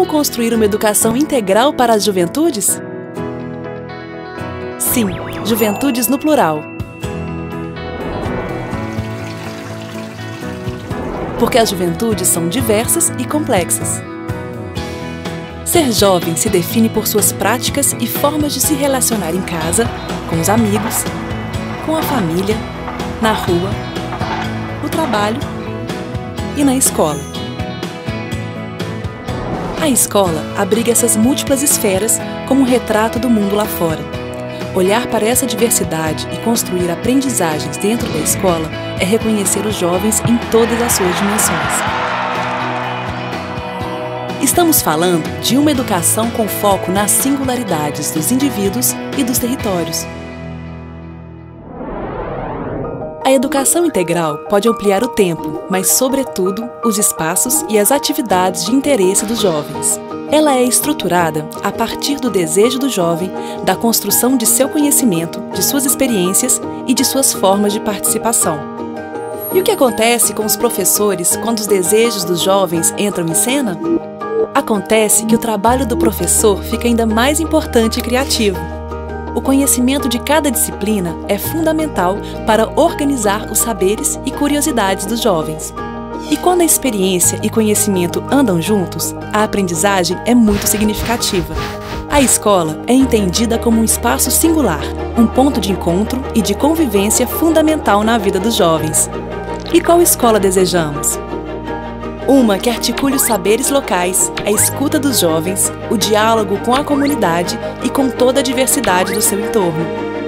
construir uma educação integral para as juventudes? Sim, juventudes no plural. Porque as juventudes são diversas e complexas. Ser jovem se define por suas práticas e formas de se relacionar em casa, com os amigos, com a família, na rua, no trabalho e na escola. A escola abriga essas múltiplas esferas como um retrato do mundo lá fora. Olhar para essa diversidade e construir aprendizagens dentro da escola é reconhecer os jovens em todas as suas dimensões. Estamos falando de uma educação com foco nas singularidades dos indivíduos e dos territórios. A educação integral pode ampliar o tempo, mas, sobretudo, os espaços e as atividades de interesse dos jovens. Ela é estruturada a partir do desejo do jovem, da construção de seu conhecimento, de suas experiências e de suas formas de participação. E o que acontece com os professores quando os desejos dos jovens entram em cena? Acontece que o trabalho do professor fica ainda mais importante e criativo. O conhecimento de cada disciplina é fundamental para organizar os saberes e curiosidades dos jovens. E quando a experiência e conhecimento andam juntos, a aprendizagem é muito significativa. A escola é entendida como um espaço singular, um ponto de encontro e de convivência fundamental na vida dos jovens. E qual escola desejamos? Uma que articule os saberes locais, a escuta dos jovens, o diálogo com a comunidade e com toda a diversidade do seu entorno.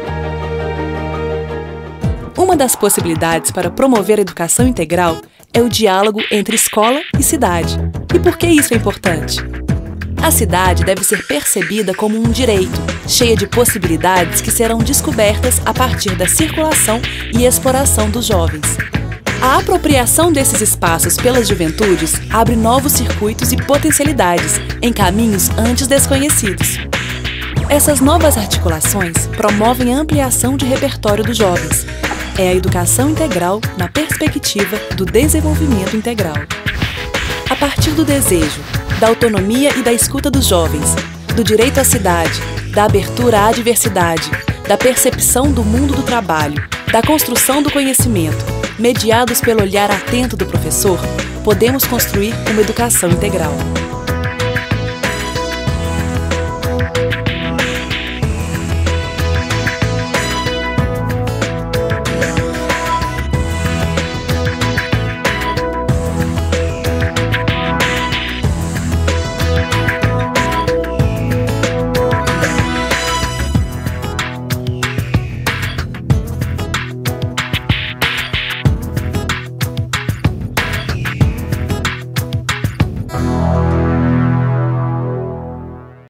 Uma das possibilidades para promover a educação integral é o diálogo entre escola e cidade. E por que isso é importante? A cidade deve ser percebida como um direito, cheia de possibilidades que serão descobertas a partir da circulação e exploração dos jovens. A apropriação desses espaços pelas juventudes abre novos circuitos e potencialidades em caminhos antes desconhecidos. Essas novas articulações promovem a ampliação de repertório dos jovens. É a educação integral na perspectiva do desenvolvimento integral. A partir do desejo, da autonomia e da escuta dos jovens, do direito à cidade, da abertura à diversidade, da percepção do mundo do trabalho, da construção do conhecimento, mediados pelo olhar atento do professor, podemos construir uma educação integral.